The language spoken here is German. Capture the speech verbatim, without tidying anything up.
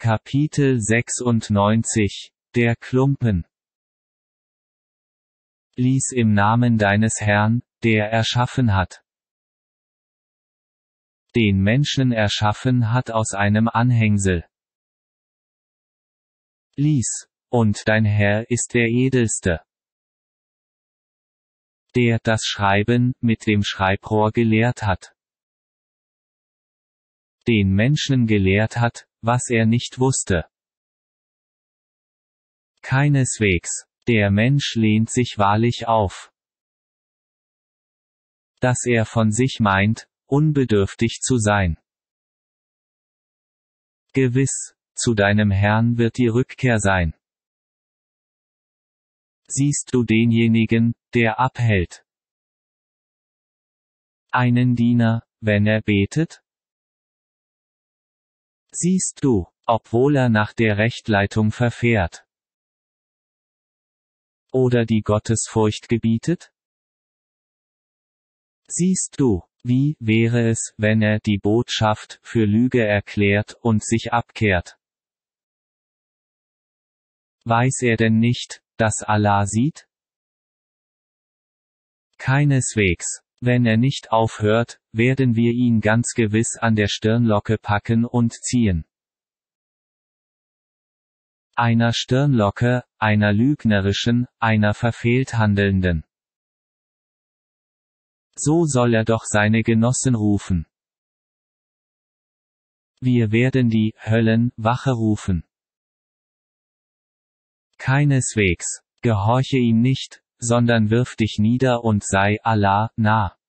Kapitel sechsundneunzig Der Klumpen. Lies im Namen deines Herrn, der erschaffen hat. Den Menschen erschaffen hat aus einem Anhängsel. Lies, und dein Herr ist der Edelste, der das Schreiben mit dem Schreibrohr gelehrt hat. Den Menschen gelehrt hat, was er nicht wusste. Keineswegs, der Mensch lehnt sich wahrlich auf, dass er von sich meint, unbedürftig zu sein. Gewiss, zu deinem Herrn wird die Rückkehr sein. Siehst du denjenigen, der abhält einen Diener, wenn er betet? Siehst du, obwohl er nach der Rechtleitung verfährt oder die Gottesfurcht gebietet? Siehst du, wie wäre es, wenn er die Botschaft für Lüge erklärt und sich abkehrt? Weiß er denn nicht, dass Allah sieht? Keineswegs, wenn er nicht aufhört, werden wir ihn ganz gewiss an der Stirnlocke packen und ziehen. Einer Stirnlocke, einer lügnerischen, einer verfehlt handelnden. So soll er doch seine Genossen rufen. Wir werden die Höllen Wache rufen. Keineswegs, gehorche ihm nicht, sondern wirf dich nieder und sei Allah nah.